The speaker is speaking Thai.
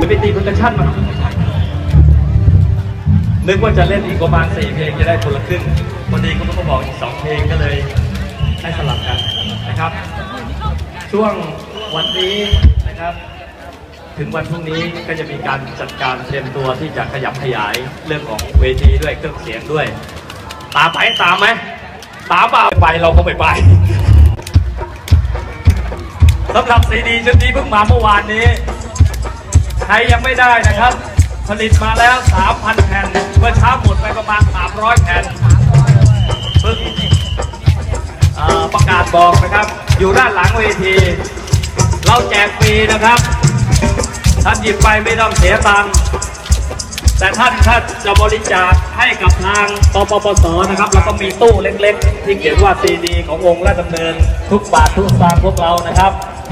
ไปตีเพอร์คัชชั่นมานึกว่าจะเล่นอีกประมาณ4 เพลงจะได้คนละครึ่งพอดีก็ต้องบอกอีก2 เพลงก็เลยให้สลับกันนะครับช่วงวันนี้นะครับถึงวันพรุ่งนี้ก็จะมีการจัดการเตรียมตัวที่จะขยับขยายเรื่องของเวทีด้วยเครื่องเสียงด้วยตามไหมตามเปล่าไปเราก็ไม่ไปสำหรับซีดีชุดนี้เพิ่งมาเมื่อวานนี้ใครยังไม่ได้นะครับผลิตมาแล้ว 3,000 แผ่นเมื่อเช้าหมดไปประมาณ300 แผ่นเพิ่งประกาศบอกนะครับอยู่ด้านหลังเวทีเราแจกฟรีนะครับท่านหยิบไปไม่ต้องเสียตังค์แต่ท่านถ้าจะบริจาคให้กับทางปปสนะครับแล้วก็มีตู้เล็กๆที่เขียนว่าซีดีของวงราชดำเนินทุกบาททุกสตางค์พวกเรานะครับ